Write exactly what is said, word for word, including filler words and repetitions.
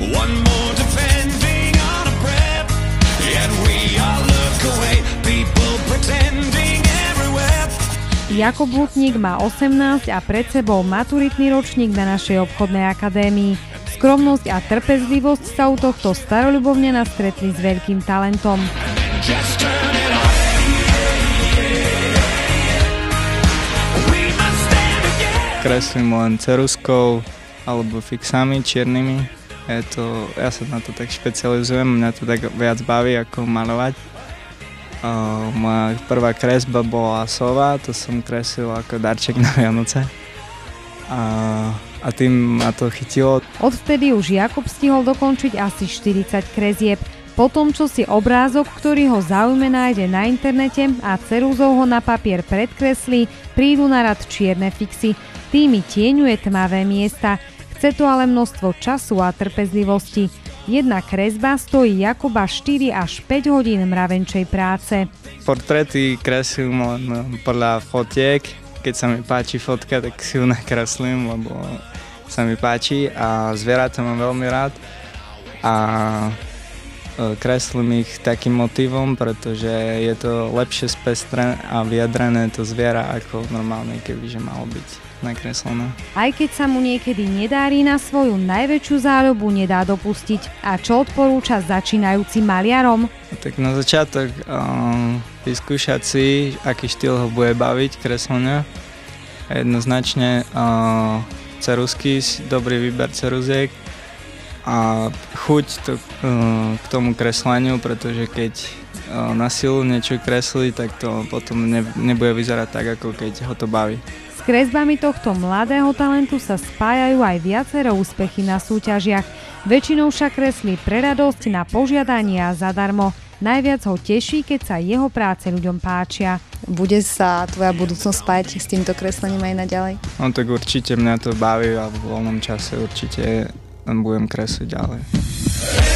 One more depending on a breath. Yet we all look away. People pretending everywhere. Jakub Lutník má osemnásť a pred sebou maturitný ročník na našej obchodnej akadémii. Skromnosť a trpezlivosť sa u tohto staroľubovňana stretli s veľkým talentom. Kreslím len ceruzkou alebo fixami čiernymi. Je to, ja sa na to tak špecializujem, mňa to tak viac baví ako malovať. Uh, moja prvá kresba bola sova, to som kreslil ako darček na Vianoce. Uh, a tým ma to chytilo. Odvtedy už Jakub stihol dokončiť asi štyridsať kresieb. Potom, čo si obrázok, ktorý ho zaujme, nájde na internete a ceruzou ho na papier predkreslí, prídu na rad čierne fixy. Tými tieňuje tmavé miesta. Chce to ale množstvo času a trpezlivosti. Jedna kresba stojí Jakuba štyri až päť hodín mravenčej práce. Portréty kreslím len podľa fotiek. Keď sa mi páči fotka, tak si ju nakreslím, lebo sa mi páči a zvieratá mám veľmi rád. A kreslím ich takým motivom, pretože je to lepšie spestrené a vyjadrené to zviera ako normálne, kebyže malo byť nakreslené. Aj keď sa mu niekedy nedári, na svoju najväčšiu záľubu nedá dopustiť. A čo odporúča začínajúcim maliarom? Tak na začiatok um, vyskúšať si, aký štýl ho bude baviť kreslenia. Jednoznačne uh, ceruzky, dobrý výber ceruziek a chuť to, uh, k tomu kresleniu, pretože keď uh, na silu niečo kreslí, tak to potom ne, nebude vyzerať tak, ako keď ho to baví. S kresbami tohto mladého talentu sa spájajú aj viaceré úspechy na súťažiach. Väčšinou však kreslí pre radosť, na požiadanie a zadarmo. Najviac ho teší, keď sa jeho práce ľuďom páčia. Bude sa tvoja budúcnosť spájať s týmto kreslením aj naďalej? No tak určite mňa to baví a v voľnom čase určite budem kresliť ďalej.